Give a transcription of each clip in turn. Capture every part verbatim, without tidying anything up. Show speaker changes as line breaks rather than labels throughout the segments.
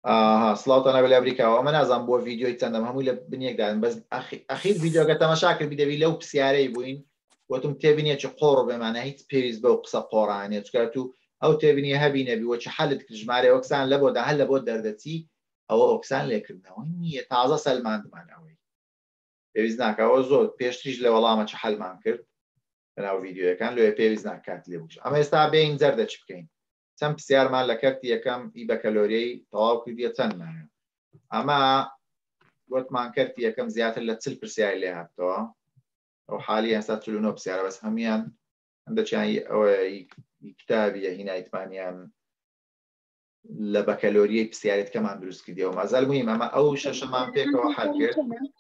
ئاها سڵاوتانە بە لە ئەمریکاوە ئەمە نازانم بۆ ڤیدیۆی چەندەم هەمووی لە بنیەکدان بەس ئەخیر ڤیدیۆگە تەماشاکرد بیدەوی لەو پرسیارەی بووین وتم تێبینێ چ قۆڕ بێمانە هیچ پێویست بەو قسە قۆڕانێ چکات و ئەو تێبینی هەبی نەبی وەچ حەلت کرد ژمارە ئۆکسان لە بۆدا هەل لە بۆ دەردەچی ئەوە ئۆکسان لێکردنەوە نییە تازە سەلماندمان ئەوەی پێویست ناکەوە زۆر پێشتریش لە وەڵامە چ حەلمان کرد لەناو ڤیدیۆیەکان لێ پێویست ناکات لێ بووش ئەمە ئێستا بێین زەردە چ بکەین چەند پرسیارمان لە کەرتی یەکەم ئی بە کەلۆریەی تەواو کردیە چەندمانە ئەمە وتمان کەرتی یەکەم زیاتر لە چل پرسیاری لێ هاتەوە ئەو حالی ئێستا چل و نۆ پرسیارە بەس هەمیان هەندێکیان ئەوەی کتابی هینایتمانیان لە بە کەلۆریەی پرسیارێت کەمان دروست کردیەوە مەزەل موهیم ئەمە ئەو شەشەمان پێکەوە حەل کرد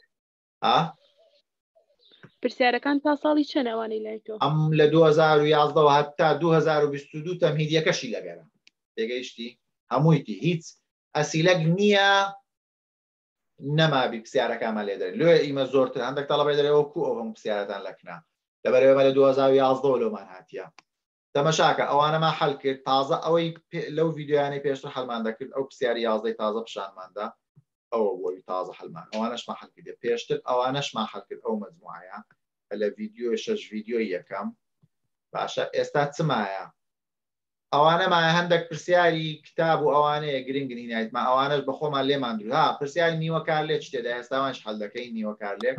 پرسیارەکان تا ساڵی چەند ئەوانەی لای تۆ
ئەم لە دوو هەزار و یازدە هەتا دوو هەزار و بیست و دوو تەمهیدیەکەشی لەگەرە تێگەیشتی هەموویتی هیچ ئەسیلەک نییە نەمابی پرسیارەکانمان لێ دەرێت لێ ئیمە زۆرتر هەندێک تەڵەبەی دەرێەوە کو ئەو هەموو پرسیارەتان لەکنا لەبەرەوە لە دوو هەزار و یازدە لۆمان هاتیە تەمەشاکە ئەوانەما حەل کرد تازە ئەوەی لەو ڤیدیۆیانەی پێشتر هەڵمان دەکرد ئەو پرسیاری یازدەی تازە پیشانماندا ئەوە بۆی تازە هەڵمان ئەوانەشمان حەل کردێ پێشتر ئەوانەشمان حەل کرد ئەو مەجموعەیە لە ڤیدیۆ شەش ڤیدیۆی یەکەم باشە ئێستا چمایە ئەوانەمایە هەندێک پرسیاری کتاب و ئەوانەیە گرنگن هینایتمان ئەوانەش بە خۆمان لێمان درو ها پرسیاری نیوەکار لێک شتێدا ئێستاوانش حەل دەکەین نیوەکار لێک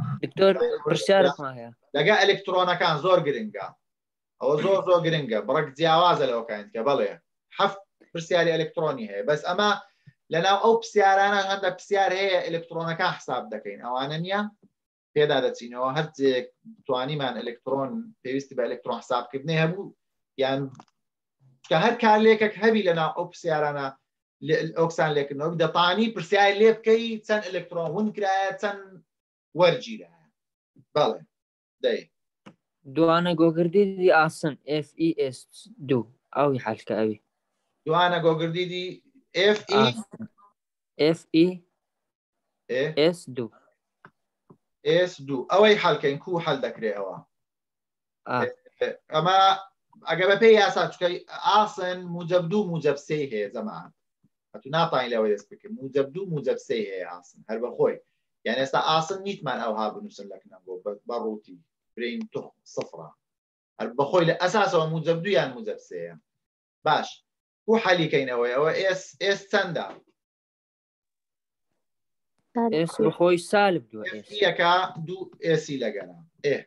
لەگە ئەلکترۆنەکان زۆر گرنگە ئەوە زۆر زۆر گرنگە بڕک جیاوازە لەوەکانیت کە بەڵێ هەفت پرسیاری ئەلکترۆنی هەیە بەس ئەمە لەناو ئەو پرسیارانە هەندێک پرسیار هەیە ئەلکترۆنەکان حساب دەکەین ئەوانە نییە پێدا دەچینەوە هەرچێک توانیمان ئەلکترۆن پێویستی بە ئەلکترۆن حسابکردنی هەبوو یان کە هەر کار لێکێک هەبی لەناو ئەو پرسیارانە ئۆکسان لێکردنەوە دەتانی پرسیاری لێ بکەی چەند ئەلکترۆن ون کرایە چەند وەرگیرە بەڵێ دەی
دوانە گۆگردی ئاسن F E S دوو ئەوی حەلکە ئەوی
دوانە گۆگردیدی F E
F E S دوو
S دوو ئەوەی حەلکەین کو حەل دەکرێتەوە ئەمە ئەگە بە پێی یاسا چکەی ئاسن موجب دوو موجب سێ هەیە جەماعەت هەتوو ناتوانین لەوە دەست بکەین موجب دوو موجب سێ هەیە ئاسن هەر بەخۆی یان ئێستا ئاسن نیتمان ئەوها بنووسن لەکنە بۆ بەڕووتی برین تو سفرە هەر بەخۆی لە ئەساسەوە موجب دوو یان موجب سێیە باش کو حەلیکەینەوەی ئەوە ئێس ئێس چەندە
ئێس بەخۆی سالب دووە
ئێسیەکە دوو ئێسی لەگەنە ئێ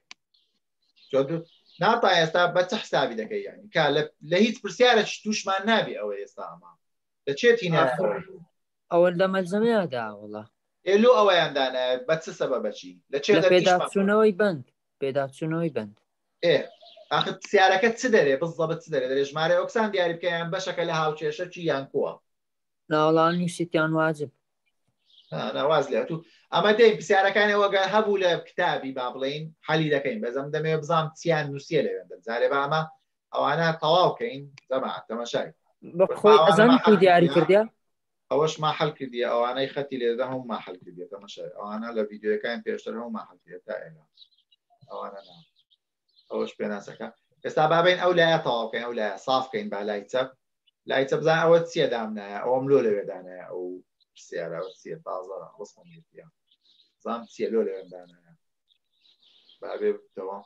ناتا ئێستا بە چه حسابی دەکەی یانی کا لە هیچ پرسیارە تووشمان نابی ئەوە ئێستا ئەمە دەچێتی
ئەوە لە مەلزەمەیەدا وڵا
ئێلو ئەوەیاندانە بە چ سەبەبەچی لە چێ
پێداچوونەوەی بند پێداچوونەوەی بند
ئێ ئاخر پرسیارەکە چ دەرێ بزەبت چ دەرێ دەرێ ژمارە ئۆکسان دیاری بکەیان بەشەکە لە هاوچێشە چی یان کووە
ناوەڵان نووسیتیان واجب
ناواز لێت و ئەمە دەی پرسیارەکانی ئەوەگە هەبوو لە کتابی با بڵین حەلی دەکەین بەزەم دەمێ بزانام چیان نووسە لەوێندە جارێ بە ئەمە ئەوانە تەواوکەین جەماعەت تەماشای
بەخۆی ئەزانی کوی دیاری کردیا
ئەوەش ما حەل کردیە ئەوانەی خەتی لێدا هەموو ما حەل کردیە تەماشای ئەوانە لە ڤیدیۆەکان پێشتر هەموو ما حەل کردێت تا ئێنا ئەوانە نا ئەوەش پێناسەکە ئێستا بابین ئەو لایە تەواوکەین ئەو لایە صافکەین با لای چەپ لای چەپ بزان ئەوە چیە دامنایە ئەوەم لۆ لەوێدانەیە ئەو پرسیارە سیە تازە وەسمم گرتیە زام چیە لۆ لەوێدانەیە بابێ بتەوە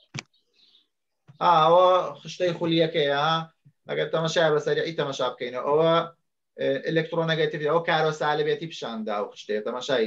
ئەوە خشتەی خولیەکەیە ئەگەر تەمەشای بەسەری ئی تەمەشا بکەینەوە ئەوە ئلکترۆنەگەتیڤ ئەو کارۆ سالبێتی پیشاندا و خشتەیە تەمەشای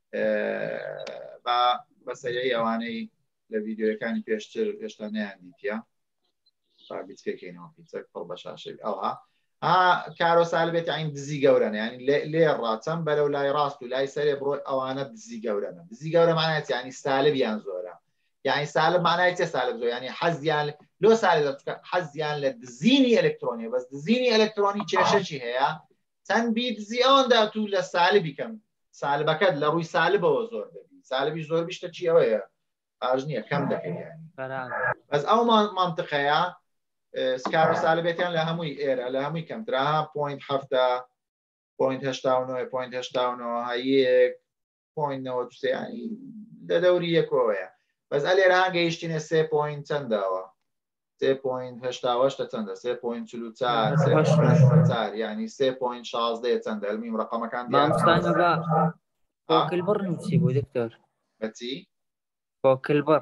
با بەسەری ئەوانەی لە ڤیدیۆیەکانی پێشتر هێشتا نەیان دیتیە بیچکەکەینەوە پیچەک پڕ بە شاشەی ئەوها کارۆ سالبێتی عین دزی گەورەنە ینی لێ ڕاچەم بەرەو لای ڕاست و لای سەرێ بڕۆی ئەوانە دزی گەورەنە دزی گەورە معناتی ینی سالبیان زۆرە یعنی سالب معنای چه سالب زۆر ینی حەزیان لۆ سالب حەزیان لە دزینی ئەلکترۆنی بەس دزینی ئەلکترۆنی کێشەی هەیە چەند بی دزی ئەوەندا تو لە سالبی کەم سالبەکەت لە ڕووی سالبەوە زۆر دەبی سالبی زۆر بیشتە چی ئەوەیە ئاژ نییە کەم دەکەی بەس ئەو مانتقەیە سکار سالبێتیان لە هەمووی ئێرە لە هەمووی کەمترا پوینت هەفتە پوینت هەشتا و نۆ پوینت هەشتا و نۆ یەک پوینت نەوەت سێ ینی لە دەوری یەکەوەیە بەس ئەلێرە هەنگەیشتینە سێ پوینت چەنداوە سێ پۆینت هەشتا هەشت چەندە سێ پۆینت چل و چوار چوار یعنی سێ پۆینت شازدە چەندە ئەلمیم ڕقەمەکان
مامۆستانە بە فۆکلبڕ نووسی بوو دکتۆر
بەچی
فۆکلبڕ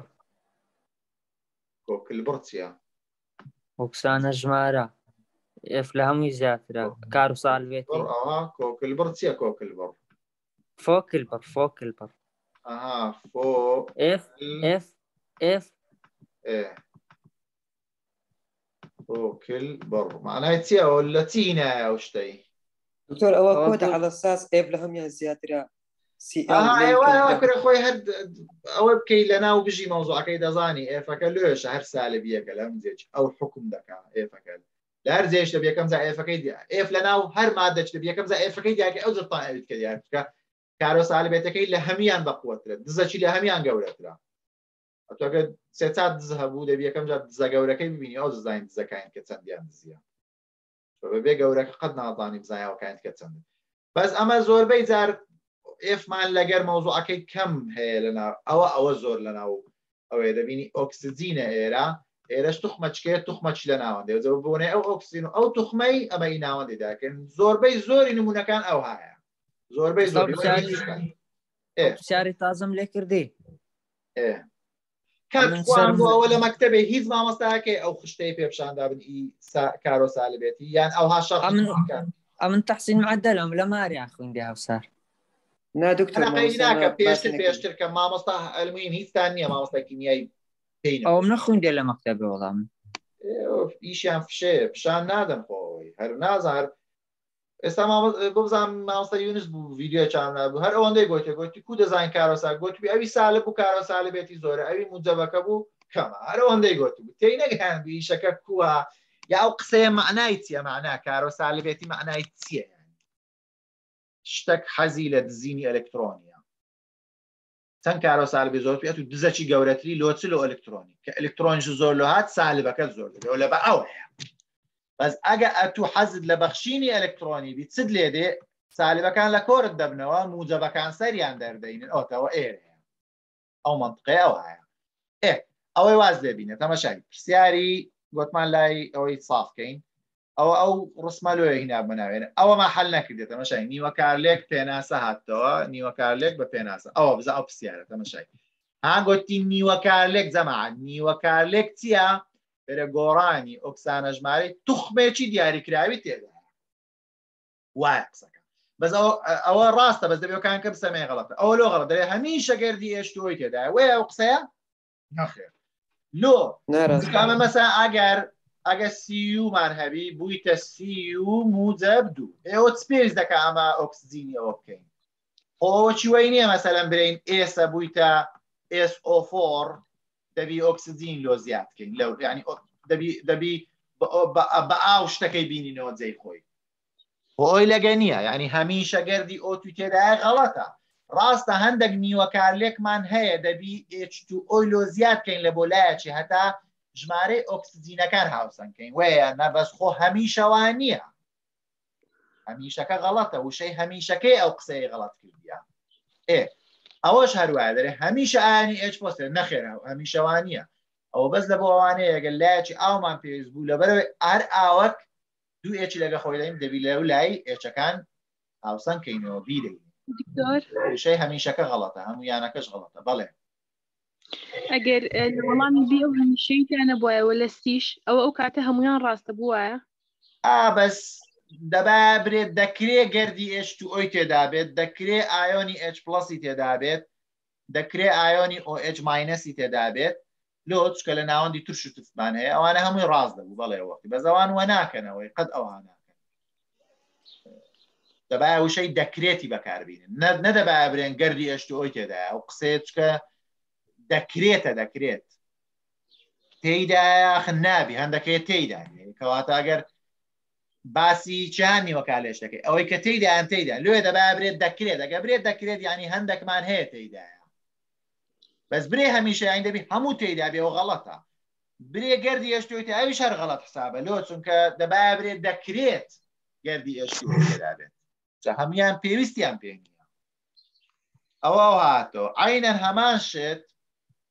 کۆکلبڕ چییە؟
وەکسانە ژمارە ئێف لە هەمووی زیاترە کار و ساڵبێتی
ئەوە کۆکلبڕ چییە کۆکلبڕ؟
فۆکلبڕ فۆکلبڕ
ئەها فۆ
ئێف ئێف ئێف
کۆکلبڕ معنای چییە ئەوە لە چی نایە ئەو شتەی؟
دکتۆر ئەوە کۆدە على ئەساس ئێف لە هەمویان زیاترە
کرە خۆی هەر ئەوە بکەیت لە ناو بژی مەوزوعەکەی دەزانی ئێفەکە لێشە هەر سالبیەکە لەم جێک ئەو حکم دەکات ئێفەکە لە هەر جێش لە یەکەم جا ئێفەکەی ئێف لە ناو هەر مادەچ لە یەکەم جا ئێفەکەی دیاکە ئەو جتان ئەویت کە دیار بکە کارۆ سالبێتەکەی لە هەمیان بەقوترە دزەچی لە هەمیان گەورەترە ئەتوەگە سێ چات دز هەبوو دەبی یەکەم جا دزە گەورەکەی ببینی ئەو دزاین دزەکان کە چەندیان دزیە بەبێ گەورەکە قەت نازانی بزانیەوەکان کە چەند بەس ئەمە زۆربەی جار ئێفمان لەگەر مەوزوعەکەی کەم هەیە لەناو ئەوە ئەوە زۆر لەناو ئەوەیە دەبینی ئۆکسجینە ئێرە ئێرەش توخمەچکێت توخمەچ لە ناوەندێ جەوە بۆنێ ئەو ئۆکسین و ئەو توخمەی ئەمەی ناوەندێداکەن زۆربەی زۆری نمونونەکان ئەو هەیە زۆربەی زۆر
شاری تازم لێ کردی
کاتوە لە مەکتەبێ هیچ مامۆستاکەی ئەو خشتەی پێپشاندا بن ئی کارۆ سالبێتی یان ئەوها شەڕ
ئەمن تەحسین معدەلم لە ماریان خوێندی هەوسار
ناکە پێشتر پێشتر کە مامۆستا ئەلموین هیچتان نییە مامۆستا کیمیایی
ئەوم نەخوێندێ لە مەکتەبێ وەڵام
ئیشیان فشێ پیشان نادەن خۆی هەر نازار ئێستا ببزان مامۆستا یونس بوو ڤیدیۆ چام نبوو هەر ئەوەندەی گوتێ گوتی کو دەزانین کارۆسا گوتبی ئەوی سالب بوو کارۆ سالبێتی زۆرە ئەوی موجەبەکە بوو کەمە هەر ئەوەندەی گوتی بوو تێی نەگەیان ئیشەکە کووە یا ئەو قسەیە معنای چییە معنا کارۆ سالبێتی معنای چییە شتێک حەزی لە دزینی ئەلکترۆنیە چەند کارۆ سالبی زۆر پێێت و دزەکی گەورەتری لۆچل و ئەلکترۆنی کە ئەلکترۆنیش زۆر لە هات سالبەکە زۆر دەبێت لە بە ئەوەیە بەس ئەگە ئەتوو حەزت لە بەخشینی ئەلکترۆنی بی چت لێ دێ سالبەکان لە کۆرت دەبنەوە موجەبەکان سەریان دەردەینن ئەوتەوە ئێرەیە ئەو منطقەیە ئەو هەیە ئێ ئەوەی واز دەبینێت تەماشای پرسیاری گوتمان لای ئەوەی سافکەین ئەو ئەو ڕسمەلۆی هینا بناوێنە ئەوەمە حەل نەکردێت تەماشای نیوە کارلێک پێناسە هاتەوە نیوە کارلێک بە پێناسە ئەوە بزە ئەو پرسیارە تەماشای ها گوتی نیوە کارلێک جەماعەت نیوە کارلێک چییە بەرە گۆڕانی ئۆکسانە ژمارەی توخمێکی دیاریکراوی تێدا وایە قسەکە بەس ئەوە ڕاستە بەس دەبێکان کە بسەمێ غەڵەتە ئەوە لۆ غەڵەت دەبێت هەمیشە گەردی ئێشتۆی تێدا وێ ئەو قسەیە نەخێر لۆ کامە مەسا ئاگەر ئەگە سیومان هەبی بوویتە سی و موجەب دوو ئێوە سپێس دەکە ئەمە ئۆکسجینی ئەوە بکەین خۆچی وەی نییە مەسەلەن برین ئێسە بوویتە ئێس ئۆ فۆر دەبی ئۆکسجین لۆ زیاد بکەین لەو ینی دەبی بە ئاو شتەکەی بینینەوە جێی خۆی خۆی لەگە نییە ینی هەمیشە گەردی ئۆتو تێدایە غەڵەتە ڕاستە هەندێک نیوە کارلێکمان هەیە دەبی ئێچ تو ئۆی لۆ زیاد بکەین لە بۆ لایەکی هەتا ژمارەی ئۆکسجینەکان هاوسەنگکەین وەیە نەبەس خۆ هەمیشەوان نییە هەمیشەکە غەڵەتە وشەی هەمیشەکەی ئەو قسەی غەڵەت کردیە ئێ ئەوەش هەروایە دەرێ هەمیشە ئاینی ئێچ پۆستێ نەخێرە هەمیشەوان نییە ئەوە بەس لە بۆ ئەوانەیە ئەگەر لایەکی ئاومان پێویست بوو لەبەرەوەی هەر ئاوەک دوو ئێچی لەگە خۆی دەین دەبی لەو لای ئێچەکان هاوسەنگکەینەوە بیدەین وشەی هەمیشەکە غەڵەتە هەموویانەکەش غەڵەتە بەڵێ
ئەگەر لە وەڵامی بێ ئەو هەمیشەیتانە بواەوە لە سیش ئەوە ئەو کاتە هەمویان ڕاستە بووایە
ئا بەس دەبا برێت دەکرێ گەردی ئێچ و ئۆی تێدا بێت دەکرێ ئایۆنی ئێچ پلەسی تێدا بێت دەکرێ ئایۆنی ئۆ ئێچ ماینەسی تێدا بێت لۆ چکە لە ناوەندی توش و تفمان هەیە ئەوانە هەمووی ڕاست دەبوو بەڵێ وەختی بەزەوان وە ناکەنەوەی قەت ئەوان ناکەن دەبا وشەی دەکرێتی بەکاربینن نەدەبا برێن گەردی ئێچ و ئۆی تێدا ئەو قسەیە چکە دەکرێتە دەکرێت تێیدا یاخن نابی هەندەکەی تێیدا کەواتە ئەگەر باسی چیانی وەکالێش دەکەی ئەوەی کە تێیدایان تێیدا لێ دەبا برێت دەکرێت ئەگە برێت دەکرێت ینی هەندێکمان هەیە تێیدایە بەس برێ هەمیشە یان دەبی هەموو تێیدا بێەوە غەڵەتە برێ گەردی ئێشتۆی ئەویش هەر غەڵەت حسابە لۆ چونکە دەبا برێت دەکرێت گەردی ئێشتۆی تێدا بێت هەمویان پێویستیان پێ نییە ئەوە هاتۆ عینەن هەمان شت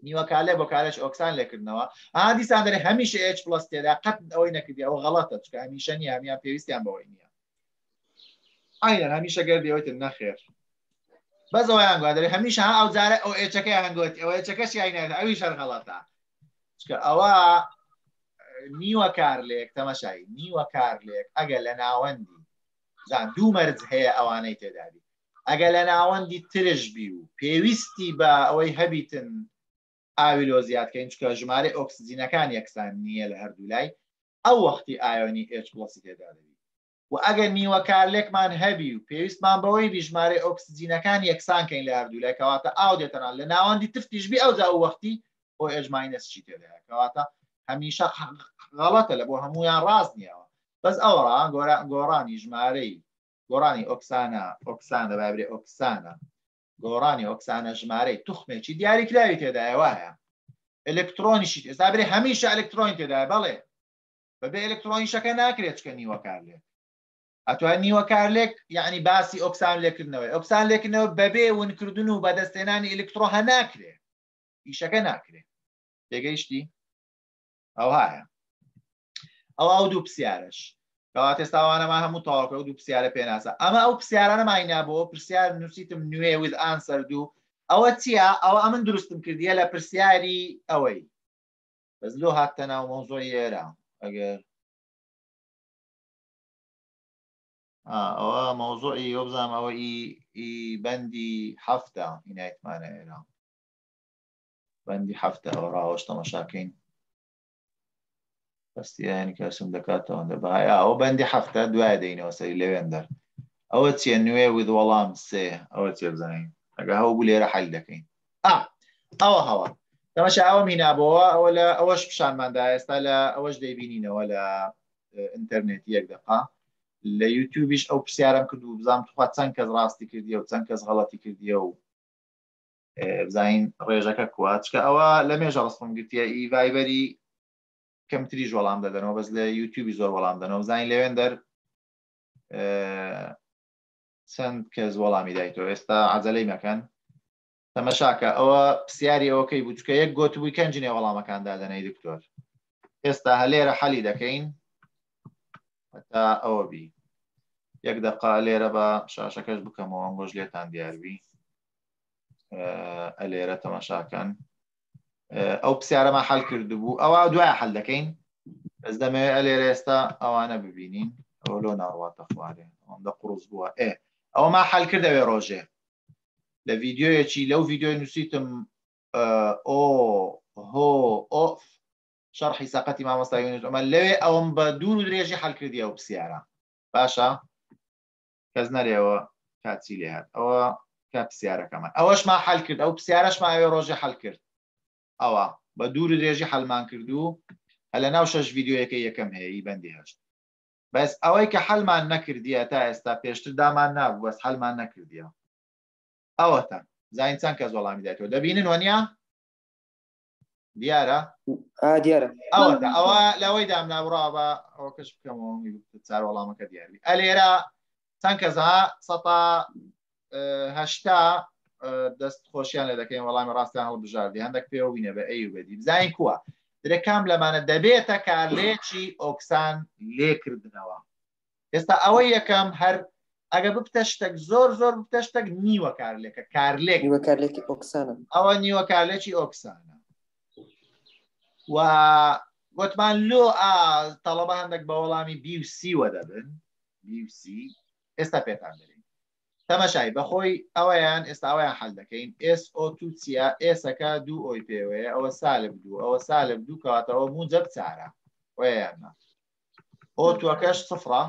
نیوە کارلێک بۆ کارش ئۆکسان لێکردنەوە ئا دیسان دەرێ هەمیشە ئێچ پلس تێدا قەت ئەوەی نەکردی ئەوە غەڵەتە چکە هەمیشە نیە هەمیان پێویستیان بەوەی نییە ئاینەن هەمیشە گەردیەوەیتر نەخێر بەس ئەویان گووا دەرێ هەمیشە ها ئەو جارە ئەو ئێچەکەی هەنگوتی ئەوە ئێچەکەشی هاینێت ئەوی شەر غەڵەتە چکە ئەوە نیوە کارلێک تەمەشایی نیوە کارلێک ئەگەر لە ناوەندی زان دوو مەرج هەیە ئەوانەی تێدابی ئەگەر لە ناوەندی ترش بی و پێویستی بە ئەوەی هەبیتن ئاوی لۆ زیادکەین چکە ژمارە ئۆکسجینەکان یەکسان نییە لە هەردوو لای ئەو وەختی ئایۆنی ئێچ پلەسی تێدا دەبی و ئەگەر نیوە کارلێکمان هەبی و پێویستمان بەوەی بی ژمارە ئۆکسجینەکان یەکسانکەین لە هەردوو لای کەواتە ئاو دێتەنان لە ناوەندی تفتیش بی ئەو جا و وەختی ئۆ ئێچ ماینەسچی تێدایە کەواتە هەمیشە غەڵەتە لە بۆ هەمویان ڕاست نییەوە بەس ئەوڕا گۆڕانی ژمارەی گۆڕانی ئۆکسانە ئۆکسان دەبابرێ ئۆکسانە گۆڕانی ئۆکسانە ژمارەی توخمێکی دیاریکراوی تێدایە وایە ئەلکترۆنیشی ئێستا برێ هەمیشە ئەلکترۆنی تێدایە بەڵێ بەبێ ئەلکترۆنیشەکە ناکرێت چکە نیوە کارلێک ئەتوان نیوە کارلێک یعنی باسی ئۆکسان لێکردنەوەی ئۆکسان لێکردنەوە بەبێ ونکردن و بەدەستێنانی ئەلکترۆ هە ناکرێت ئیشەکە ناکرێت تێگەیشتی ئەو هایە ئەو ئەو دوو پرسیارش کەواتە ئێستاوانەما هەموو تەواوکە و دوو پرسیارە پێناسە ئەمە ئەو پرسیارانە ماینابەوە پرسیار نووسیتم نوێ ویز ئانسەر دوو ئەوە چییە ئەوە ئەمن دروستم کردیە لە پرسیاری ئەوەی بەس لۆ هاتە ناو مۆزۆی ئێرە ئەگەر ئەوە مۆزۆی ئەو بزانام ئەوە ئی بەندی هەفتە هینایەتمانە ئێرە بەندی هەفتە ئەوە ڕاوەش تەماشاکەین بەستیانی کەسم دەکاتەوەندە بەهایە ئەوە بەندی هەفتە دوای دەینەوە سەری لەوێن دەر ئەوە چیە نوێ وید وەڵام سێ ئەوە چێ بزانین ئەگە هەو بوو لێرە حەل دەکەین ئەوە هەوە تەماشا ئەوە مینابەوە ئەوە لە ئەوەش پیشانماندا ئێستا لە ئەوەش دەیبینینەوە لە ئینتەرنێت یەک دقا لە یوتیوبیش ئەو پرسیارم کرد و بزانم توخوا چەند کەس ڕاستی کردیە و چەند کەس غەڵەتی کردیە و بزانین ڕێژەکە کووا چکە ئەوە لە مێژە ڕستم گرتیە ئی ڤایبەری کەمتریش وەڵام دەدەنەوە بەس لە یوتیوبی زۆر وەڵام دەنەوە بزانین لەوێن دەر چەند کەس وەڵامی دایتەوە ئێستا عەجەلەی مەکەن تەمەشاکە ئەوە پرسیاری ئەوەکەی بوو چکە یەک گۆتبووی کەنجینێ وەڵامەکان دادەنەی دکتۆر ئێستا هەلێرە حەلی دەکەین هەتا ئەوە بی یەک دەقا لێرە بە شاشەکەش بکەمەوە ئەم گۆژ لێتان دیاربی ئەلێرە تەماشاکەن ئەو پرسیارەمە حەل کردبوو ئەوە دوای حەل دەکەین بەس دەمەوێت ئەلێرە ئێستا ئەوانە ببینین ئەوە لۆ ناڕواتە خوارێ ئەوەندە قوڕس بووە ئێ ئەوە ما حەل کردەوێ ڕۆژێ لە ڤیدیۆیەکی لەو ڤیدیۆی نووسیتم ئۆ هۆ ئۆف شەرحی سەقەتی مامۆستا یونس ئەمە لەوێ ئەوم بە دوور و درێژی حەل کردی ئەو پرسیارە باشە کەس نەرێەوە کاچی لێ هات ئەوە کە پرسیارەکەمان ئەوەش ما حەل کرد ئەو پرسیارەش ماوێ ڕۆژێ حەل کرد ئەوە بە دوور و درێژی حەلمان کردو هە لە ناو شەش ڤیدیۆیەکە یەکەم هەیە بەندی هەشت بەس ئەوەی کە حەلمان نەکردیە تا ئێستا پێشتر دامان نابوو بەس حەلمان نەکردیە ئەوەتە زین چەند کەس وەڵامی دایتەوە دەبینن وەنیا دیارە
دیارە
ئەوەتە ئەوە لەوەی دامنابڕا بە ئەوە کەش بکەمەوە چار وەڵامەکە دیاربی ئەلێرە چەند کەسها سەتا هەشتا دەست خۆشیان لێ دەکەین وەڵامی ڕاستیان هەڵبژاردی هەندێک پێوینە بە ئەی و بەدی بزانین کووە درێکام لەمانە دەبێتە کارلێکی ئۆکسان لێکردنەوە ئێستا ئەوەی یەکەم هەر ئەگە بپتە شتێک زۆر زۆر بپتە شتێک نیوە کارلێکە کارلێک
نیوە کارلێکی ئۆکسانە
ئەوە نیوە کارلێکی ئۆکسانە و گوتمان لۆ تەڵەبە هەندێک بە وەڵامی بی و سی وە دەبن بی و سی ئێستا پێتان دەرین تەمەشای بەخۆی ئەوەیان ئێستا ئەویان حەل دەکەین ئس ئۆ تو چیە ئێسەکە دوو ئۆی پێوەیە ئەوە سالب دوو ئەوە سالب دوو کەواتەوە موجب چارە وەیانە ئۆ توەکەش سفرە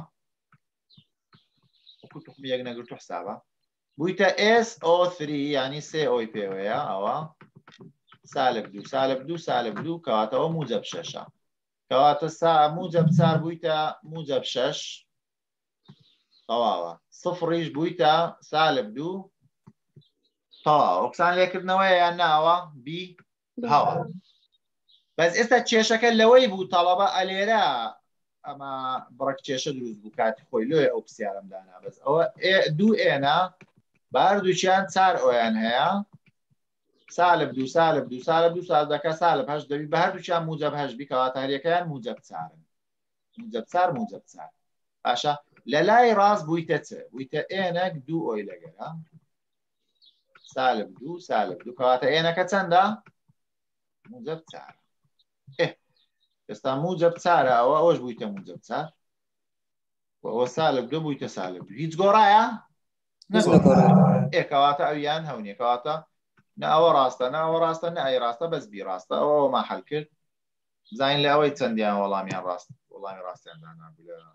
توخمی یەک نەگرتو حسابە بوویتە ئس ئۆ تری ینی سێ ئۆی پێوەیە ئەوە سالب دوو سالب دوو سالب دوو کەواتەوە موجب شەشە کەواتە موجب چار بوویتە موجب شەش تەواوە سفڕیش بوویتە سالب دوو تەواوە ئۆکسان لێکردنەوەی یان ناوە بی هەوە بەس ئێستا کێشەکە لەوەی بوو تەڵەبە ئەلێرە ئەمە بڕک کێشە دروست بوو کاتی خۆی لێ ئەو پرسیارم دانا بەس ئەوە دوو ئێنە بار دووچیان چار ئۆیان هەیە سالب دوو سالب دوو سالب دوو سال دەکە سالب هەشت دەبی بە هەردووچیان موجب هەشت بی کەواتە هەریەکەیان موجب چارن موجب چار موجب چار باشە لە لای ڕاست بوویتە چ بوویتە ئێنەک دوو ئۆی لەگەرە سالب دوو سالب دوو کەواتە ئێنەکە چەندە موجب چار ئێستا موجب چارە ئەوە ئەوەش بوویتە موجب چار ئەوە سالب دوو بوویتە سالب دوو هیچ گۆڕایە ئێکەواتە ئەویان هەونیە کەواتە نە ئەوە ڕاستە نە ئەوە ڕاستە نە ئەی ڕاستە بەس بی ڕاستە ئەوە ما حەل کرد زین لە ئەوەی چەندیان وەڵامیان ڕاست وەڵامی ڕاستیاندانا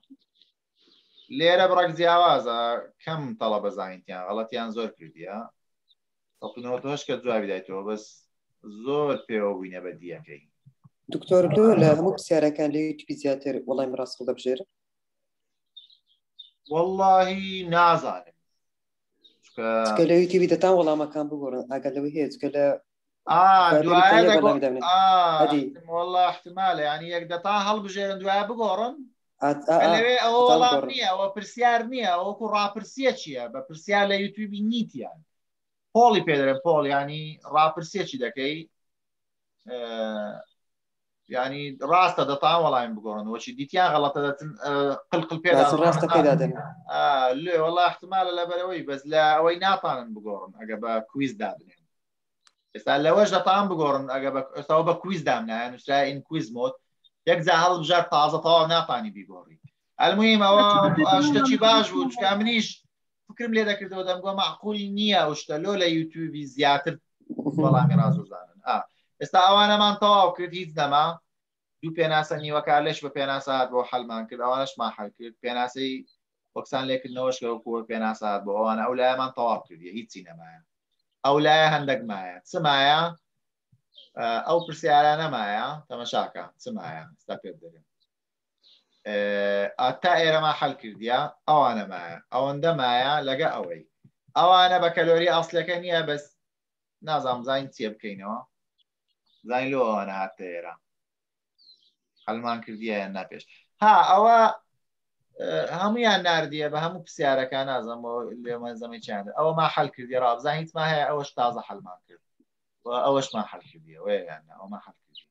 لێرە بڕێک جیاوازە کەم تەڵە بەزانیتیان غەڵەتیان زۆر کردیە هەش کە جوابی دایتەوە بەس زۆر پێوە بووینە بە دیەکەی
دکتۆر دۆ لە هەموو پرسیارەکان لە یوتیوبی زیاتر وەڵامی ڕاست دەبژێرە
واللهی نازانم
لە یوتیوبی دەتان وەڵامەکان بگۆڕن ئەگەر لەوەی هەیە لە
والله احتمالە ینی یەک دەتا هەڵبژێرن دوایە بگۆڕن لەوێ ئەوە وەڵام نییە ئەوە پرسیار نییە ئەوەکو ڕاپرسیە چییە بە پرسیار لە یوتیوبی نیتیان پۆڵی پێدەرێن پۆڵ ینی ڕاپرسیەکی دەکەی ینی ڕاستە دەتان وەڵامی بگۆڕن وەچی دیتیان غەڵەتە دەچن قلقل پێدا
ڕاستە پێدادەن
لێ والله احتمالە لەبەرەوەی بەس لە ئەوەی ناتانن بگۆڕن ئەگە بە کویز دادنێن ئێستا لەوەش دەتان بگۆڕن ئەگە ئێستاەوە بە کویز دامنایە نووسرا ئین کویز مۆت یەک جا هەڵبژار تازە تەواو ناتانی بیگۆڕی ئەلموهیم ئەوە شتێکی باش بوو چکە منیش فکرم لێ دەکردەوە دەمگۆ معقول نییە ئەو شتە لۆ لە یوتیوبی زیاتر وەڵامی ڕازوزانن ئێستا ئەوانەمان تەواو کرد هیچ دەما دوو پێناسە نیوەکە لەش بە پێناسات بۆ حەلمان کرد ئەوانەشمان حەل کرد پێناسەی وەکسان لێکردنەوەش کەوەکووە پێناسات بۆ ئەوانە ئەو لایەمان تەواو کردیە هیچی نەمایە ئەو لایە هەندێک مایە چمایە ئەو پرسیارە نەمایە تەمەشاکە چمایە ستا پێ دەرێن تا ئێرەما حەل کردیە ئەوانە مایە ئەوەندە مایە لەگە ئەوەی ئەوانە بە کەلۆری ئەسڵەکە نییە بەس نازام زین چێ بکەینەوە زین لۆ ئەوانە هاتە ئێرە حەلمان کردیە ناپێش ها ئەوە هەمویان نردیە بە هەموو پرسیارەکان نازم لێمە زەمەی چیان ئەوە ما حەل کردی ڕابزانیت ما هەیە ئەوەش تازە حەلمان کرد ئەوەشمان حەل کردیە وەیان ئەوما حەل کردی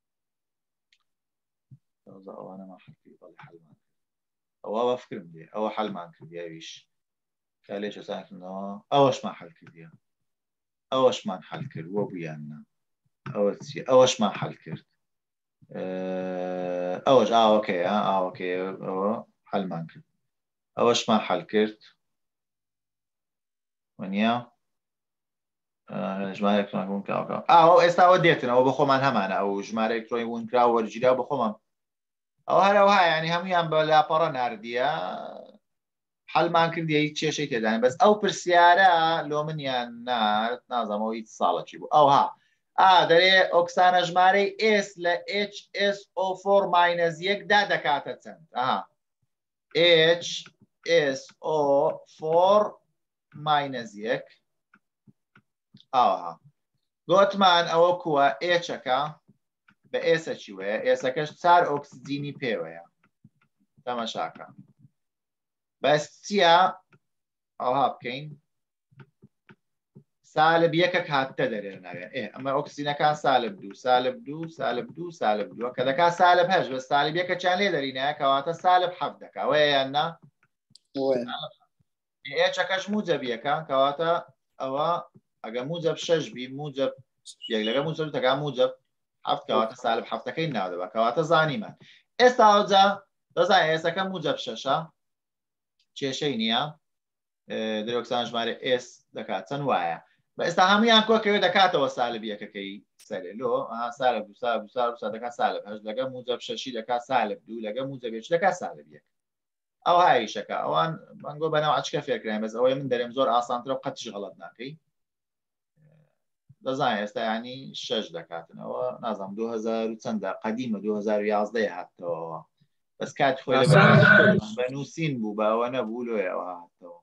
ئەوانەما حەل کردی بەڵێ حەلمان کرد ئەوە بەفکرم دێ ئەوە حەلمان کردیاویش کە لێ چەسانکردنەوە ئەوەشمان حەل کردیە ئەوەشمان حەل کرد وە بوویاننا ئەوە چی ئەوەشمان حەل کرد ئەوەش ئاوەکەی ئاوەکەی ئەوە حەلمان کرد ئەوەشمان حەل کرد وەنیا ژمارە ئەلکترۆنیک کاوکە ئاوە ئێستاوە دێتنەوە بە خۆمان هەمانە ئەو ژمارە ئەلکترۆنیک ونکرا وەرگیرا بە خۆمان ئەو هەرەوە ینی هەمویان بە لاپەڕە نردیە حەلمان کردی هیچ کێشەی تێدانێت بەس ئەو پرسیارە لۆ منیان نارد نازانەوە هیچ ساڵەکی بوو ئەوها ئا دەرێ ئۆکسانە ژمارەی ئێس لە ئێچ ئێس ئۆ فۆر ماینەس یەکدا دەکاتە چەند ئاها ئێچ ئێس ئۆ فۆر ماینەس یەک ئاها گوتمان ئەوە کووە ئێچەکە بە ئێسە چی وەیە ئێسەکەش چار ئۆکسجینی پێوەیە تەمەشاکە بەس چییە ئەوها بکەین سالب یەکە هاتە دەرێ ناوێ ئەمە ئۆکسجینەکان سالب دوو سالب دوو سالب دوو سالب دووە کە دەکات سالب هەش بە سالب یەکە چیان لێ دەرینایە کەواتە سالب حەفت دەکا وەیە یان نا ئێچەکەش موجەبیەکە کەواتە ئەوە ئەگە موجب شەش بی موجب یەک لەگە موجب تەکا موجب حەفت کەواتە سالب حەفتەکەی ناودەبە کەواتە زانیمان ئێستا ئەوجا دەزانێ ئێسەکە موجب شەشە کێشەی نییە درۆکسان ژمارە ئێس دەکات چەند وایە بە ئێستا هەمویان کۆکەوێ دەکاتەوە سالب یەکەکەی سەرێ لۆ سالب دو سالب دو سالب سا دەکات سالب هەشت لەگە موجب شەشی دەکات سالب دوو لەگە موجبێک دەکات سالب یەک ئەو هایشەکە ئەوان بەنگۆ بەناو ئەچکە فێرکراین بەس ئەوەی من دەرێم زۆر ئاسانترە و قەتیش غەڵەت ناکەی دەزانێ ئێستا ینی شەش دەکاتنەوە نازانم دوو هەزار و چەندە قەدیمە دوو هەزار و یازدە هاتەوە بەس کات خۆی بە نووسین بوو بە ئەوە نەبوو لۆیەوە هاتەوە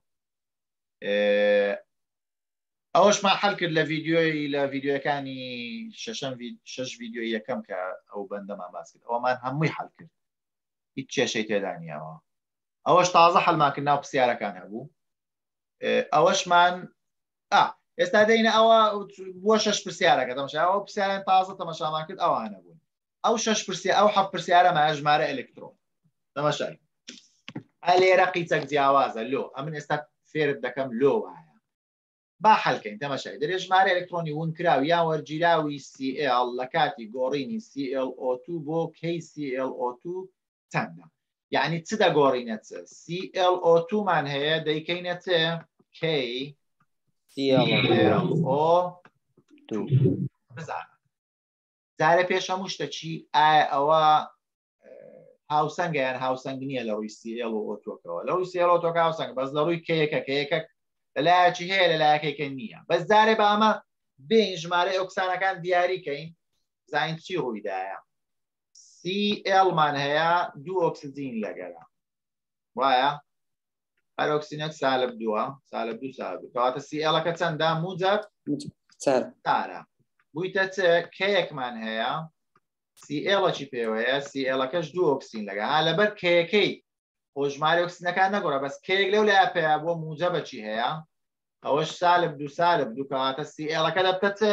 ئەوەشمان حەل کرد لە ڤیددیۆی لە ڤیددیۆەکانی شەشەم شەش ڤیددیۆی یەکەم کە ئەو بەندەمان باس کرد ئەوەمان هەمووی حەل کرد هیچ کێشەی تێدانیەوە ئەوەش تازە حەلمان کرد ناو پرسیارەکان هەبوو ئەوەشمان ئێستا دەینە ئەوە بووە شەش پرسیارەکە تەماشا ئەو پرسیاران تازە تەماشامان کرد ئەوانە بوون ئەو شەش پرسیار ئەو حەفت پرسیارەمە ژمارە ئەلکترۆن تەماشای ئەلێرە قیچەک جیاوازە لۆ ئەمن ئێستا فێرت دەکەم لۆ وایە با حەلکەین تەماشای دەرێ ژمارە ئەلکترۆنی ونکراوی یان وەرگیراوی سی ئێڵ لە کاتی گۆڕینی سی ئێڵ ئۆ تو بۆ کەی سی ئێڵ ئۆ تو چەندە یعنی چ دەگۆڕینە چ سی ئێڵ ئۆ تو مان هەیە دەیکەینە چ کەی سی ئێڵ ئۆ تو بزانە جارە پێش هەموو شتە چی ئایا ئەوە هاوسەنگە یان هاوسەنگ نییە لە ڕووی سی ئێڵ ئۆ تۆکەوە لە ڕووی سی ئێڵ ئۆ تۆکە هاوسەنگ بەس لە ڕووی کەیەکە کە یەکەک لەلایەکی هەیە لەلایەکێکە نییە بەس جارێ بە ئەمە بین ژمارەی ئۆکسانەکان دیاریکەین زین چی ڕوویدایە سی ئێڵمان هەیە دوو ئۆکسجین لەگەڵە وایە هەر ئۆکسینەک سالب دووە سالب دوو سالب دوو کەواتە سی ئێڵەکە چەندە موجب چارە بوویتە چ کەیەکمان هەیە سی ئێڵەکی پێوەیە سی ئێڵەکەش دوو ئۆکسین لەگە ها لەبەر کەیەکەی خۆژماری ئۆکسینەکان نەگۆڕە بەس کەیەک لەو لای پێیا بۆ موجبەچی هەیە ئەوەش سالب دوو سالب دوو کەواتە سی ئێڵەکە دەبکە چ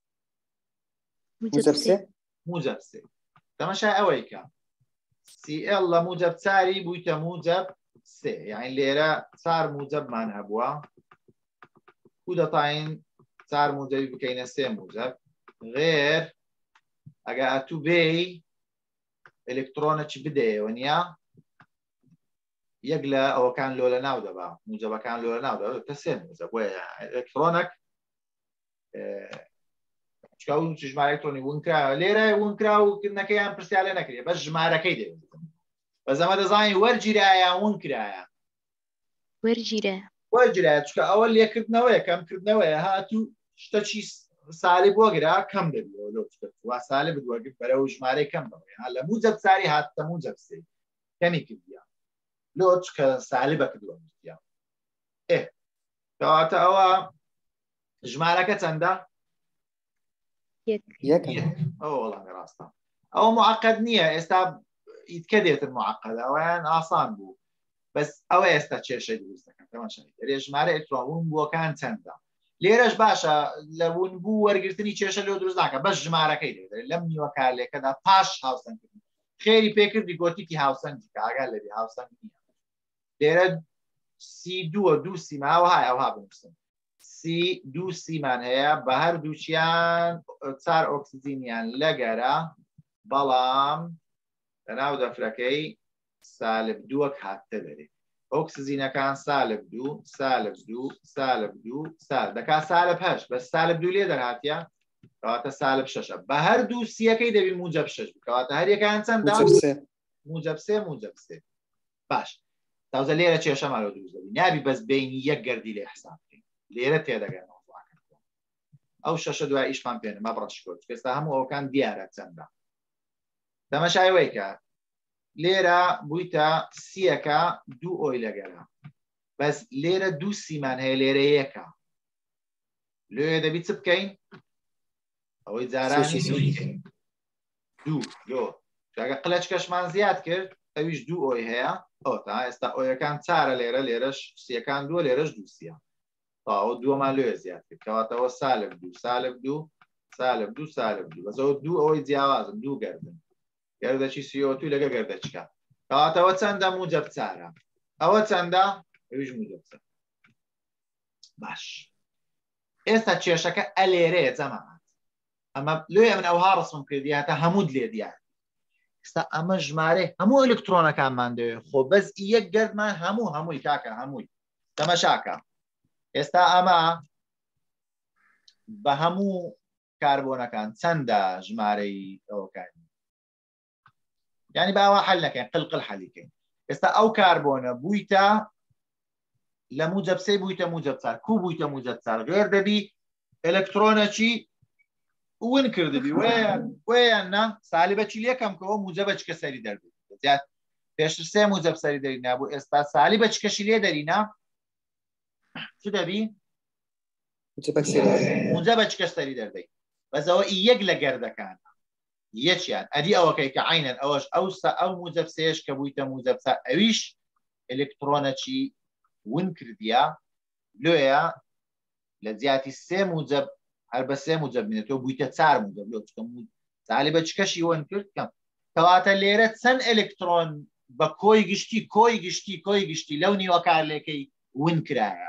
موجب سێ تەماشای ئەوەی کە سی ئێڵ لە موجب چاری بوویتە موجب سێ یعنی لێرە چار موجبمان هەبووە و دەتاین چار موجبی بکەینە سێ موجب غێر ئەگە ئەتوو بێی ئەلکترۆنەکی بدەیەوە نییە یەک لە ئەوەکان لۆ لە ناو دەبا موجبەکان لۆ لە ناو دەبێتە سێ موجب وایە ئەلکترۆنەک ژمارە ئەلکترۆنی ونکراوە لێرە ونکراوکردنەکەیان پرسیار لێ نەکرێ بەس ژمارەکەی دەبێت بەس ئەمە دەزانین وەرگیرایە ونکرایە
وەرگیرە
وەرگیرایە چکە ئەوە لێکردنەوەیە کەمکردنەوەیە هاتوو شتەچی سالی بۆگرا کەم دەبێت وا سالی بدوەگرت بەرەو ژمارەی کەم بەوەیە لە موجب چاری هاتە موجب سێ کەمی کردیە لۆ چکە سالی بەکردوە گرتیە ئێ کەواتە ئەوە ژمارەکە چەندە ئەو وەڵامی ڕاستە ئەوە معقد نییە ئێستا ئیتکە دێتن معقد ئەویان ئاسان بوو بەس ئەوە ئێستا کێشەی دروست دەکەن تەماشای دەرێ ژمارە ئەلکترۆن بووەکان چەندە لێرەش باشە لە ونبوو وەرگرتنی کێشە لێ دروست ناکە بەس ژمارەکەی دێت لەم نیوە کارلێکەدا پاش هاوسەنگکردن خێری پێکردی گۆتیکی هاوسەنگی کە ئاگال لەبێ هاوسەنگ نییە لێرە سی دووە دوو سیماوە هاي ئەوها بنووسن سی دوو سیمان هەیە بە هەردووچیان چار ئۆکسجینیان لەگەرە بەڵام لەناو دەفرەکەی سالب دووەک هاتە دەرێ ئۆکسجینەکان سالب دوو سالب دوو سالب دوو سال دەکا سالب هەشت بەس سالب دوو لێ دەرهاتیە کەواتە سالب شەشە بە هەردوو سیەکەی دەبی موجب شەش کەواتە هەریەکان چەندە موجب سێ موجب سێ باش تازە لێرە کێشەمانەوە دروست دەبی نابی بەس بینی یەک گەردی لێ حساب بکەین لێرە تێدەگەنەوە ئەو شەشە دوای ئیشمان پێنە ما بڕشکۆت ئێستا هەموو ئەوکان دیارە چەندە تەماشایەوەیکە لێرە بوویتە سیەکە دوو ئۆی لەگەرە بەس لێرە دوو سیمان هەیە لێرە یەکە لێ دەبی چ بکەین ئەوەی جارانی دوو لۆ ئەگە قلەچکەشمان زیاد کرد ئەویش دوو ئۆی هەیە ئەو تا ئێستا ئۆیەکان چارە لێرە لێرەش سیەکان دووە لێرەش دوو سیە تاوە دووەمان لێ زیاد کرد کەواتەوە سالب دوو سالب دوو سالب دوو سالب دوو بەزەوە دوو ئەوەی جیاوازن دوو گەردن گەردەکی سی ئۆ تو لەگە گەردەچکە کەواتەوە چەندە موجب چارە ئەوە چەندە ئەویش موجب چارە باش ئێستا کێشەکە ئەلێرەیە جەماعەت ئەمە لێ من ئەوها ڕسم کردی هاتە هەموو لێ دیار ئێستا ئەمە ژمارە هەموو ئەلکترۆنەکانمان دەوێت خۆ بەس یەک گەردمان هەموو هەمووی کاکە هەمووی تەماشاکە ئێستا ئەمە بە هەموو کاربۆنەکان چەندە ژمارەی ئەوەکانی یعنی باوە حل نەکەین قلقل حەلیکەین ئێستا ئەو کاربۆنە بوویتە لە موجب سێ بوویتە موجب چار کوو بوویتە موجب چار غێر دەبی ئەلکترۆنەکی ون کردبی ویان نا سالیبەکی لێکەم کەەوە موجبە چکە سەری دەربێت زیاد پێشتر سێ موجب سەری دەری نابوو ئێستا سالیبە چکەشی لێ دەرینا چ دەبی موجبە چکە سەری دەردەی بەزەوە یەک لە گەردەکان یەکیان ئەدی ئەوەکەی کە عینەن ئەوەش ئەوسا ئەو موجب سێش کە بوویتە موجب چار ئەویش ئەلکترۆنەکی ون کردیە لۆیە لە جیاتی سێ موجب هەر بە سێ موجب بینێتەوە بوویتە چار موجب لۆ سالی بە چ کەشی وەن کرد کەم کەواتە لێرە چەند ئەلکترۆن بە کۆی گشتی کۆی گشتی کۆی گشتی لەو نیوە کارلێکەی ون کرایە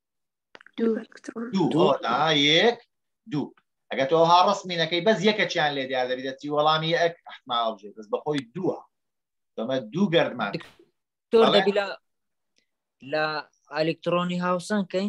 دوو یەک دوو ئەگە تۆ ها ڕستمینەکەی بەس یەکەچیان لێ دیار دەبی دەچی وەڵامی یەک احتمال بژێت بەس بەخۆی دووە دەمە دوو گەردمان
تۆر دەبی لە لە ئەلکترۆنی هاوسەنگ کەین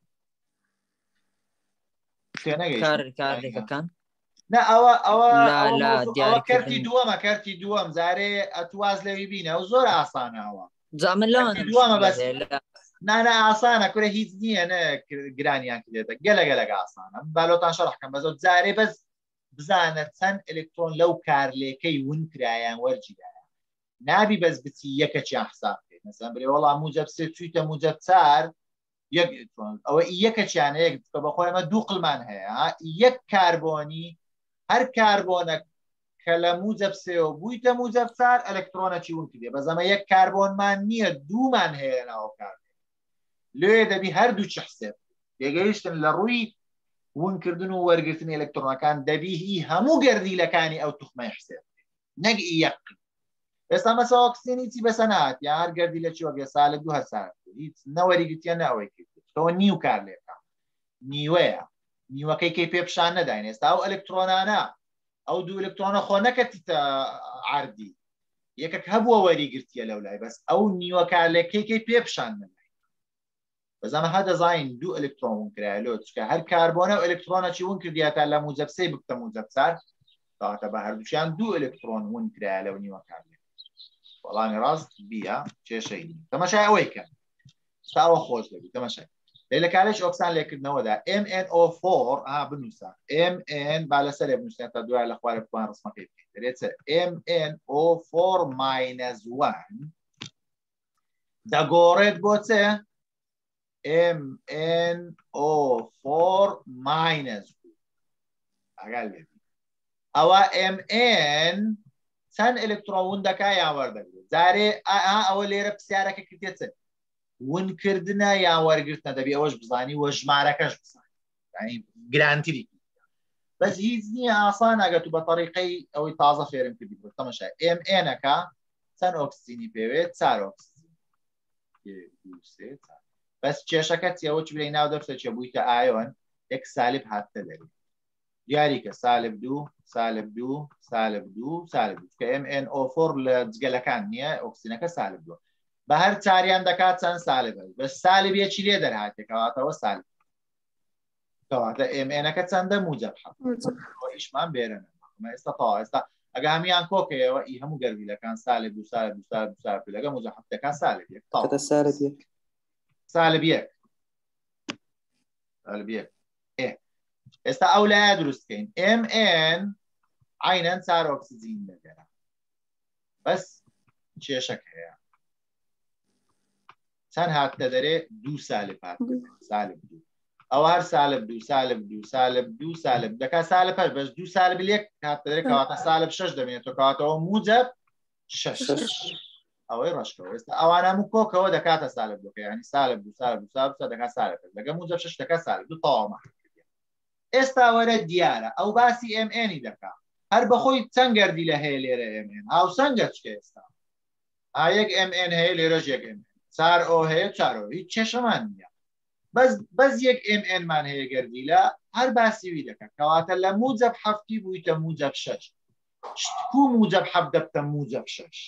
کارێکەکان
نه ئەوە ئەوە کەرتی دووەمە کەرتی دووەم زارێ ئەتواز لەوی بینە و زۆر ئاسانەوە
جامن
دووەمە بەس نانە ئاسانە کورە هیچ نییە نە گرانیان کردێتە گەلە گەلەگە ئاسانە بالۆتان شەڕحکەم بە زۆر جارێ بەس بزانە چەند ئەلکترۆن لەو کارلێکەی ون کرایان وەرجیدایە نابی بەس بچی یەکەچیان حساب بکەیت مەسەڵەن بڵێ وەڵام موجب سێ چوویتە موجب چار یەک ئەوە یەکەچیانە یەک بە بەخۆی ئەمە دوو قڵمان هەیە یەک کاربۆنی هەر کاربۆنە کە لە موجب سێەوە بوویتە موجب چار ئەلکترۆنەکی ون کردێ بەس ئەمە یەک کاربۆنمان نییە دوومان هەیە ناوە کار لێ دەبی هەردوو چ حسێب پێگەیشتن لە ڕووی ونکردن و وەرگرتنی ئەلکترۆنەکان دەبی هی هەموو گەردیلەکانی ئەو توخمەی حسێب نەک یەک ئێستا مەسا ئۆکسیجێنی چی بەسە نات یا هەر گەردی لە چی وەگە سالب دوو هەسار هیچ نەوەریگرتیە ناوەی کردەوە نیو کار لێکە نیوەیە نیوەکەی کەی پێ پیشان نەداین ئێستا ئەو ئەلکترۆنانە ئەو دوو ئەلکترۆنە خۆ نەکەتیتە عاردی یەکەک هەبووە وەریگرتیە لەو لای بەس ئەو نیوە کارلێکەکەی پێ پیشان نەداین بەزانە هە دەزاین دوو ئەلکترۆن ون کرایە لۆ چکە هەر کاربۆنە و ئەلکترۆنەکی ون کردیاتە لە موجب سێ بکتە موجب چار کەواتە بە هەردووچیان دوو ئەلکترۆن ون کرایە لەو نیوە کارلێک وەڵامی ڕاست بیە کێشەی نی تەماشای ئەوەی کە تاوە خۆش دەبی تەماشای لێ لە کارێک ئۆکسان لێکردنەوەدا ئێم ئێن ئۆ فۆر ئا بنووسە ئێم ئێن با لەسەر بنووسێن تا دوای لە خوارە بتوان ڕسمەکەی بکەین دەرێت ئێم ئێن ئۆ فۆر ماینەس وان دەگۆڕێت بۆ چێ ئێم ئێن ئۆ فۆر ماینەس ئەگەر لێبی ئەوە ئێم ئێن چەند ئەلکترۆن ون دەکا یان وەردەگرێت جارێ ئەوە لێرە پرسیارەکە کردێت ونکردنە یان وەرگرتنە دەبی ئەوەش بزانی وە ژمارەکەش بزانی گرانتری بەس هیچ نییە ئاسان ئەگەر تو بە طریقەی ئەوەی تازە فێرم کردی تەماشای ئێم ئێنەکە چەند ئۆکسیجینی پێوێت چار ئۆکسیجین بەس کێشەکە چیەوە چ بڵێ ناو دەفتە چێ بوویتە ئایۆن یەک سالب هاتە دەری دیاریکە سالب دوو سالب دوو سالب دوو سالب دوو کە ئێم ئێن ئۆ فۆر لە جگەلەکان نییە ئۆکسیجینەکە سالب دووە بە هەر چاریان دەکات چەند سالب بە سالبێکی لێ دەرهاتێکەواتەوە سالب کەواتە ئێم ئێنەکە چەندە موجب ئیشمان بێرن ئێستا تاوا ئێستا ئەگە هەمیان کۆکەوە ئی هەموو گەردیلەکان سالب دوو سالب دوو سالب دوو سالب لەگە موجب حەفتەکان سالب یەک
سالب یەک
سالب یەک سالب یەک ئێ ئێستا ئەو لایە دروستکەین ئێم ئێن عینەن چار ئۆکسیجین دەگەرە بەس کێشەک هەیە چەند هاتە دەرێ دوو سالب هات سالب دوو ئەوە هەر سالب دوو سالب دوو سالب دوو سالب دەکات سالب پەش بەس دوو سالب یەک هاتە دەرێ کەواتە سالب شەش دەبێتەوە کەواتەوە موجب شەش ئەوەی ڕشتەوە ئێستا ئەوانە هەموو کۆکەوە دەکاتە سالب دووکە ینی سالب دوو سالب دوو سالب دەکات سالب لەگە موجب شەش دەکات سالب دوو تەواو ئێستا وەرە دیارە ئەو باسی ئێم ئێنی دەکات هەر بەخۆی چەند گەردی لە هەیە لێرە ئێم ئێن هاوسەنگە چکە ئێستا ئایەک ئێم ئێن هەیە لێرەش یەک ئێم چار ئۆ هەیە چارۆ هیچ کێشەمان نییە بەس یەک ئێم ئێنمان هەیە گەردی لە هەر باسیوی دەکات کەواتە لە موجب حەفتی بوویتە موجب شەش کو موجب حەف دەبتە موجب شەش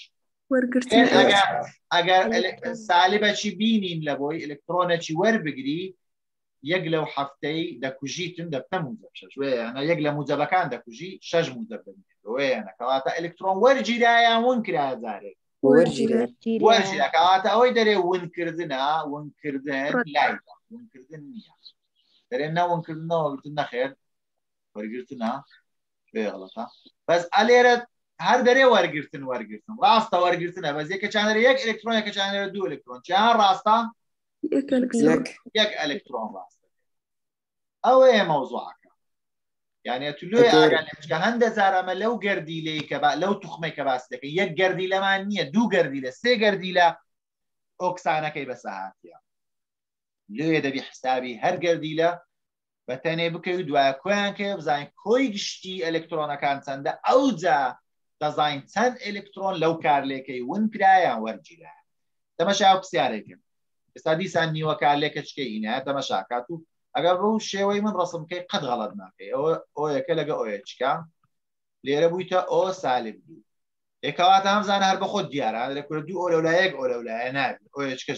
ئەگەر سالبەکی بینین لە بۆی ئەلکترۆنێکی وەربگری یەک لەو هەفتەی دەکوژیتن دەبتە موجب شەش وێنە یەک لە موجبەکان دەکوژی شەش موجب دەبێت وێنە کەواتە ئەلکترۆن وەرگیرایان ون کرا جارێک وەرگیرە کەواتە ئەوەی دەرێ ونکردنە ونکردن لای ونکردن نییە دەرێ نەونکردنەوە گرتن نەخێر وەرگرتنە بێغڵەتە بەس ئەلێرە هەر دەرێ وەرگرتن وەرگرتن ڕاستە وەرگرتنە بەس یەکە چانەرە یەک ئەلکترۆن یەکە چانەرە دوو ئەلکترۆن چیان ڕاستە یەک ئەلکترۆن ڕاستە ئەوەیە مەوزوعەکە یعنی تلوی ئاگانێکە هەندە جار ئەمە لەو گەردیلەی کە لەو توخمەی کە باس دەکەن یەک گەردی لەمان نییە دوو گەردی لە سێ گەردی لە ئۆکسانەکەی بەسەهاتیە لێ دەبی حسابی هەر گەردی لە بە تەنێ بکەوی دوایە کۆیان کێ بزانین کۆی گشتی ئەلکترۆنەکان چەندە ئەوجا دەزانین چەند ئەلکترۆن لەو کارلێکەی ون کرایان وەرگیرە تەمەشا ئەو پرسیارێکم ئێستا دیسان نیوە کارلێکە چکەی ئینە تەمەشاکات و ئەگەر بەو شێوەی من ڕسم بکەی قەت غەڵەت ناکەی ئەوە ئۆیەکە لەگە ئۆیە چکە لێرە بوویتە ئۆ سالب دوو ێکەواتە هەمزانە هەر بە خۆت دیارە دەکورە دوو ئۆ لەولایەک ئۆ لەولایە نابێت ئۆیە چکەش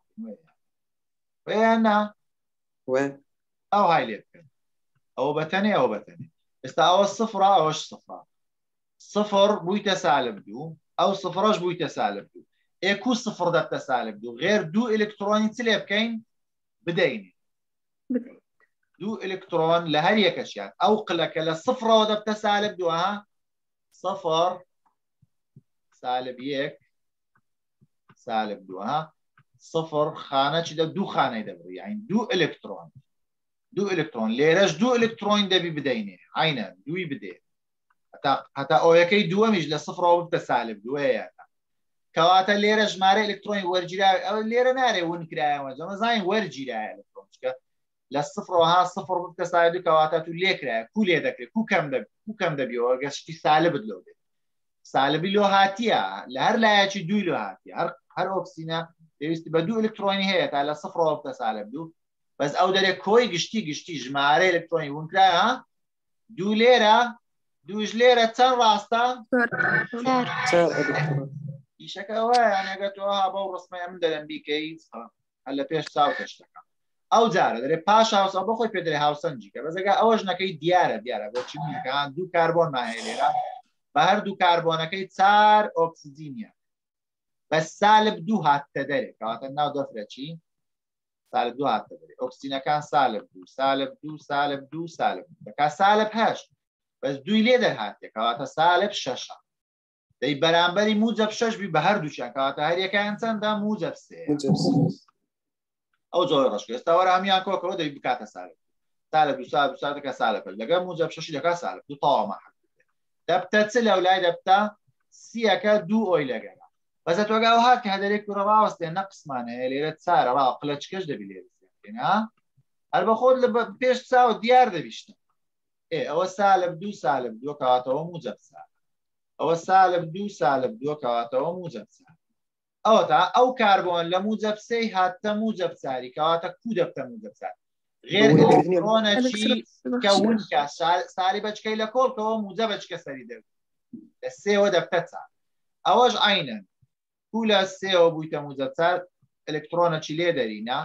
دەبیان نا ئەو های لێ بکەن ئەوە بەتەنێ ئەوە بەتەنێ ئێستا ئەوە سفرە ئەوەش سفرە سفر بوویتە سالب دوو ئەو سفرەش بوویتە سالب دوو ئێکو سفر دەبتە سالب دوو غێر دوو ئلکترۆنی چ لێ بکەین بدەینێ دوو ئلکترۆن لە هەر یەکەشیان ئەو قلەکە لە سفرەوە دەبتە سالب دووە سفر سالب یەک سالب دووە سفر خانە چی دە دوو خانەی دەبڕی یعنی دوو ئلکترۆن دوو ئلکترۆن لێرەش دوو ئلکترۆن دەبی بدەینێ عینە دووی بدێ هەتا ئەوەکەی دووەمیش لە سفرەوە بتە سالب دووەیە کەواتە لێرە ژمارە ئلکترۆنی وەرگیرا ئەو لێرە نارێ ون کرایەوە جەمە زانین وەرگیرایە ئلکترۆن چکە لە سفرەوە ها سفر بتە سالب دوو کەواتە تو لێ کرایە کو لێ دەکرێت کو کەم دەبێت کو کەم دەبیەوە گەشتی سالبت لەو دێت سالبی لۆ هاتیە لە هەر لایەکی دووی لۆ هاتیە هەر ئۆکسینە پێویستی بە دوو ئلکترۆنی هەیە تا لە سفرەوە بتە سالب دوو بەس ئەو دەرێ کۆی گشتی گشتی ژمارەی ئلکترۆنی ونکرایە دوو لێرە دووش لێرە چەند ڕاستە ئیشەکە ئەوەیە یانەگە تۆ ها بەو ڕسمەیە من دەرەم بیکەی هەر لە پێش چاوتە شتەکە ئەو جارە دەرێ پاش هاوسە بۆ خۆی پێدرێ هاوسەنجیکە بەزەگە ئەوەش نەکەی دیارە دیارە بۆچی منەکان دوو کاربۆن ماهەیە لێرە بە هەردوو کاربۆنەکەی چار ئۆکسجینە بە سالب دوو هاتە دەرێ کەواتە ناو دەفرە چی سالب دوو هاتە دەرێ ئۆکسجینەکان سالب دوو سالب دوو سالب دوو سالب دەکا سالب هەشت بەس دووی لێ دەرهاتێ کەواتە سالب شەشە دەی بەرامبەری موجب شەش بی بە هەردووچیان کەواتە هەریەکەیان چەندە موجب سێ ئەو جۆی ڕشک ئێستا وەرە هەمیان کۆکەوە دەی بکاتە سالب سالب دوو سالب دوو سالب دەکا سالب لەگەڵ موجب شەشی دەکا سالب دوو تەواوە حەل دەبتە چ لەولای دەبتە سیەکە دوو ئۆی لەگەڵە بەزە تۆگا ئەو هات کە هەدەرێک کوڕە ڕاوەستێ نەقسمانەیە لێرە چارە ڕاو قلەچکەش دەبی لێرە هەر بە خۆت لە پێش چاوە دیار دەبیشتە ئێ ئەوە سالب دوو سالب دووە کەواتەوە موجب سالب ئەوە سالب دوو سالب دووە کەواتەوە موجب سالب ئەوە تا ئەو کاربۆن لە موجب سێی هاتە موجب چاری کەواتە کو دەبتە موجب چاری غێر ئەلکترۆنەکی کە ونکە ساری بەچکەی لە کۆڵکەوە موجە بەچکە سەری دەبێت لە سێوە دەبتە چار ئەوەش عینەن کو لە سێوە بوویتە موجب چار ئەلکترۆنەکی لێ دەرینە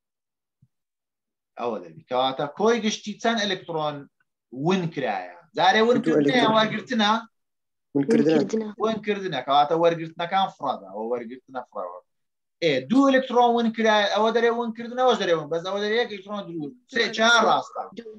ئەوە دەبی کەواتە کۆی گشتی چەند ئەلکترۆن ون کرایە جارێ ونکردنیان وەرگرتنە ونکردنە کەواتە وەرگرتنەکان فڕەدا ئەوە وەرگرتنە فڕەوە ئێ دوو ئلکترۆن ون کرای ئەوە دەرێ ونکردنەوەش دەرێون بەس ئەوە دەرێ یەک ئلکترۆن دوو سێ چهار ڕاستە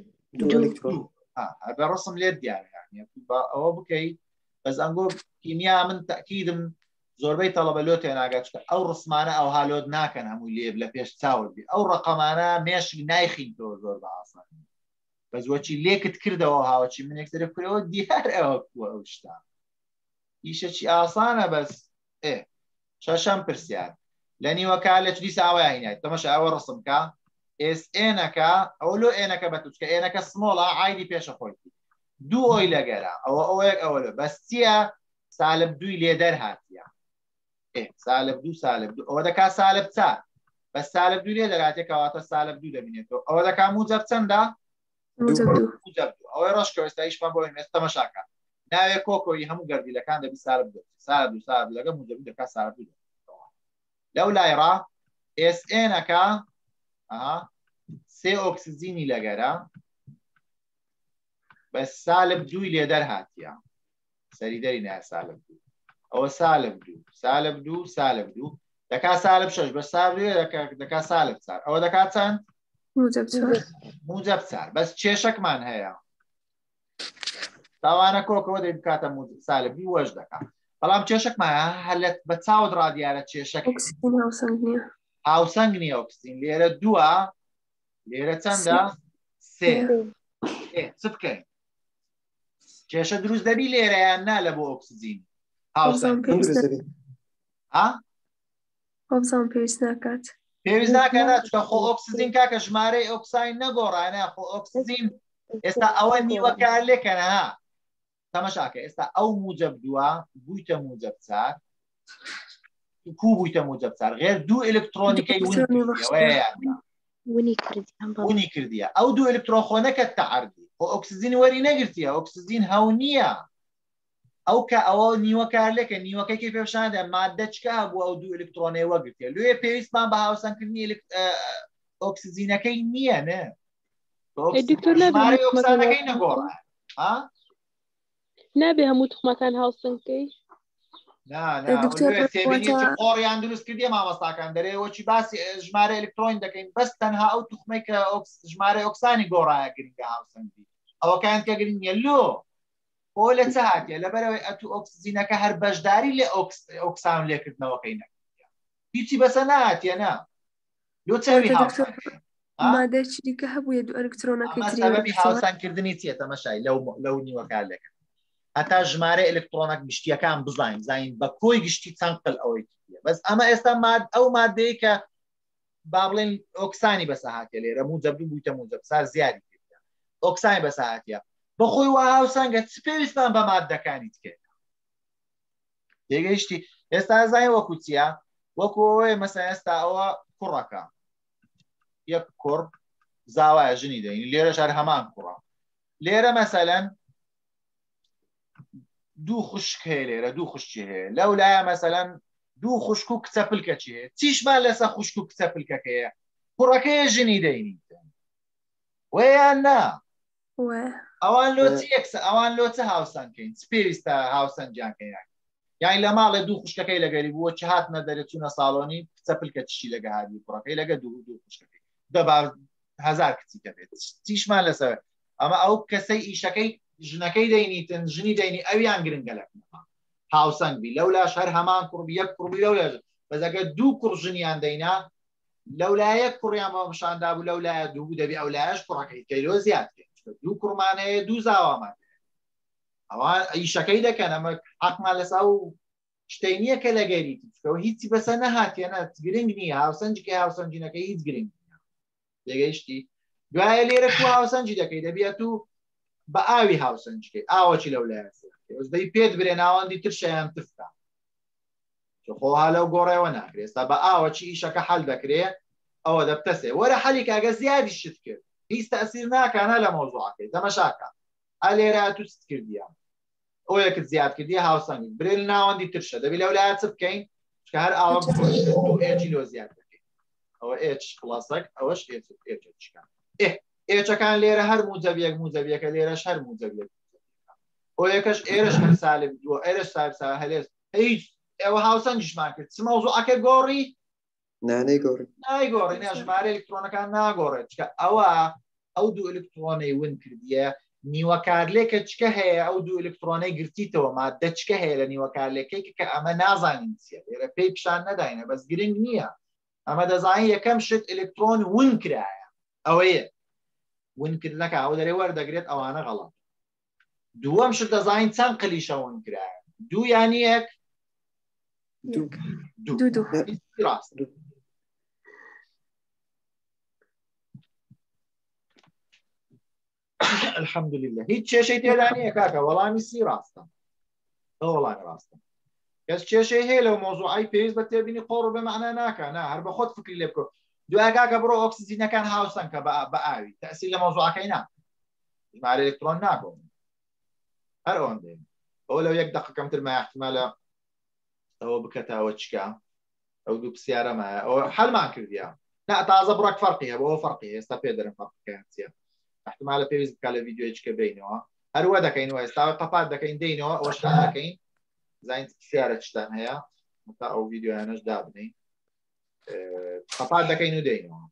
بە ڕسم لێت دیارە ئەوە بکەیت بەس ئەنگۆ کیمیا من تەکیدم زۆربەی تەڵەبە لۆ تێناگات ئەو ڕسمانە ئەو هالۆت ناکەن هەموو لێب لە پێش چاوت بی ئەو ڕقەمانە مێشی نایخینەوە زۆر بە ئاسان بەس وەچی لێکت کردەوە هاوەچی منێک دەرێ بکرەوە دیار ئەوە ئەو شتا ئیشەکی ئاسانە بەس ئێ شەشەم پرسیار لە نیوەکە لە چی ساوای هینایت تەمەشا ئەوە ڕسمکە ئێس ئێنەکە ئەوە لۆ ئێنەکە بەتوچکە ئێنەکە سمۆڵە عایدی پێشە خۆیتی دوو ئۆی لەگەرە ئەوە ئەوەیەک ئەوە لە بەس چییە سالب دووی لێ دەرهاتیە ئێ سالب دوو سالب دوو ئەوە دەکا سالب چار بەس سالب دوو لێ دەراتێک کەواتە سالب دوو دەبینێتەوە ئەوە دەکا موجب چەندە ئەوەی ڕۆژکەوە ئێستا هیچمان بۆ ئێستا تەماشاکە ناوێ کۆکۆی هەموو گەردیلەکان دەبی سالب دوو سالب دوو سالب لەگە موجب دەکا سالب دوو لەو لایڕا ئێس ئێنەکە سێ ئۆکسجینی لەگەرە بەس سالب دووی لێ دەرهاتیە سەری دەری نایە سالب دوو ئەوە سالب دوو سالب دوو سالب دوو دەکا سالب شەش بەس سالب دەکا سالب چار ئەوە دەکا چەند موجب چار بەس کێشەکمان هەیە تاوانە کۆکەوە دەی بکاتە سالبی وەش دەکا بەڵام کێشەکمان هەلێت بە چاوت ڕادیارە کێشەک هاوسەنگ نییە ئۆکسین لێرە دووە لێرە چەندە سێ چ بکەین کێشە دروست دەبی لێرەیان نا لە بۆ ئۆکسجین هاوسەنگ
هەڵبزان پێویست ناکات
پێویست ناکەنە چکە خۆ ئۆکسزین کاکە ژمارەی ئۆکساین نەگۆڕانە خۆ ئۆکسزین ئێستا ئەوە نیوە کار لێکەنە ها تەماشاکە ئێستا ئەو موجب دووە بوویتە موجب چار کو بوویتە موجب چار غێر دوو ئلکترۆنیکەی ونی کردیە ئەو دوو ئلکترۆخۆنەکە تەعەردی خۆ ئۆکسزین وەری نەگرتیە ئۆکسزین هەو نییە ئەو کە ئەوە نیوە کار لێکە نیوەکەی پێشاندا مادە چکا بوو ئەو دوو ئلکترۆنەی وەگرتیە لێ پێویستمان بە هاوسەنگکردنی ئۆکسزینەکەی نییە نە ئۆکسانەکەی نەگۆڕە
نابێ هەموو توخمەکان هاوسەنگکەی
قۆڕیان دروست کردی مامەستاکان دەرێوەچی باسی ژمارە ئەلکترۆین دەکەین بەس تەنها ئەو توخمەی کە ژمارە ئۆکسانی گۆڕایە گرنگە هاوسەنگی ئەوەکان کە گرنگە لۆ بۆ لە چه هاتیە لەبەرەوەی ئەتو ئۆکسزینەکە هەر بەشداری لێ ئۆکسان لێکردنەوەکەی نەکردیە هیچی بەسە نهاتیە نا لۆ چاوی
مادەی دیکە هەبووە دوو ئەلکترۆنەکەی
هاوسانکردنی چیە تەمەشای لەو نیوەکار لەکە هەتا ژمارە ئەلکترۆنەک گشتیەکان بزانین زین بە کۆی گشتی چەند قل ئەوەی بەس ئەمە ئێستا ئەو مادەیە کە با بڵێن ئۆکسانی بەسە هاتیە لێرە موجب دوو بوویتە موجب چار زیادی کردیە ئۆکسانی بەسە هاتیە بەخۆی وا هاوسەنگە چ پێویستمان بە مادەکانی تکێت تێگەیشتی ئێستا زای وەکو چیە وەکو ئەوەیە مەسەڵەن ئێستا ئەوە کوڕەکە یەک کوڕ زاوایە ژنی دەین لێرەش هەر هەمان کوڕە لێرە مەسەڵەن دوو خوشک هەیە لێرە دوو خوشکی هەیە لەو لایە مەسەڵەن دوو خوشک و کچە پلکەچی هەیە چیشمان لەسەر خوشک و کچە پلکەکەیە کوڕەکەیە ژنی دەینی وەیان نا ئەوان لۆچی یەکسە ئەوان لۆچە هاوسەنگکەین پێویستە هاوسەنگیانکەین یانی لە ماڵێ دوو خوشکەکەی لەگەری بووە چ هاتنە دەرێت چوونە ساڵۆنی کچە پلکە چشی لەگە هادی کوڕەکەی لەگە دوو دوو خوشکەکەی دەبار هەزار کچی دەبێت چیشمان لەسەر ئەمە ئەو کەسەی ئیشەکەی ژنەکەی دەینیتن ژنی دەینی ئەویان گرنگە لە هاوسەنگبی لەولاش هەر هەمان کوڕبی یەک کوڕبی لەولا بەزەگە دوو کوڕ ژنیان دەینا لەولایە کوڕیان بە شاندا بوو لەولایە دوو بوو دەبی ئەولایش کوڕەکەی کەیلۆ زیاد دوو کوڕمانەیە دوو زاوامان ئەوان ئیشەکەی دەکەن ئەمە حەقمان لەسا و شتەی نییە کە لەگەریتی هیچی بەسەر نەهاتیەنە گرنگ نییە هاوسەنجی هاوسەنجینەکەی هیچ گرنگ نییە دەگەیشتی دوایە لێرە کو هاوسەنجی دەکەی دەبێت و بە ئاوی هاوسەنجکەی ئاوەچی لەولایە دەی پێت برێ ناوەندی تر شەیان تفتە خۆ هەلەو گۆڕێەوە ناکرێت ئێستا بە ئاوەچی ئیشەکە حەل دەکرێت ئەوە دەبتەسێ وەرە حەلی کاگە زیادی شت کرد هیچ تەسیر ناکانە لە مۆزوعەکەی تەمەشاکە ئەلێرە تو چ کردیە ئەو یەکت زیاد کردی هاوسەنگی برێ ناوەندی ترشە دەبی لەولایە چ بکەین چکە هەر ئاوە ئێجی لۆ زیاد بکەین ئەوە ئێچ کڵاسەک ئەوەش ئێچەکان ئێچەکان لێرە هەر موجەبیەک موجەبیەکە لێرەش هەر موجەبیەک ئەو یەکەش ئێرەش هەر سالب دووە ئێرەش سالب سا هەلێز هیچ ئێوە هاوسەنگیشمان کرد چ مەوزوعەکە گۆڕی
نانەی گۆڕی
نایگۆڕی نە ژمارە ئەلکترۆنەکان ناگۆڕێت چکە ئەوە ئەو دوو ئەلکترۆنەی ون کردیە نیوەکارلێکە چکە هەیە ئەو دوو ئەلکترۆنەی گرتیتەوە مادە چکە هەیە لە نیوەکارلێکێک کە ئەمە نازانین چیە لێرە پێی پیشان نەداینە بەس گرنگ نییە ئەمە دەزانین یەکەم شت ئەلکترۆن ون کرایە ئەوەیە ونکردنەکە ئەو دەرێ وەردەگرێت ئەوانە غەڵەت دووەم شت دەزانین چەند قلیشە ون کرایە دوو یانی یەک دوو دوو ڕاست الحەمدولله هیچ کێشەی تێدا نییە کاکە وەڵامی سی ڕاستە ئەو وەڵامی ڕاستە کەس کێشەی هەیە لەو مۆزوعی پێویست بە تێبینی قۆڕ بە مەعنا ناکە نا هەر بە خۆت فکری لێ بکە دوای کاکە بڕۆ ئۆکسیجینەکان هاوسەنگکە بە ئاوی تەسیر لە مۆزوعەکەی نا ژمارە ئەلکترۆن ناکۆن هەر ئەوەن دێن ئەوە لەو یەک دەقەکەم تر مای احتیمالە ئەوە بکەتەوە چکە ئەو دوو پرسیارەمایە ئەوە حەلمان کردیە نا تازە بڕۆک فەرقی هەیە بەوە فەرقی ئێستا پێ دەرم فەرقەکەیان چییە احتمالە پێویست بکە لە ڤیدیۆیچکە بینەوە هەروە دەکەینەوە ئێستا قەپات دەکەین دێنەوە ئەوەشتان دەکەین زین پرسیارە چتان هەیە تا ئەو ڤیدیۆیانەش دابنین قەپات دەکەین و دێنەوە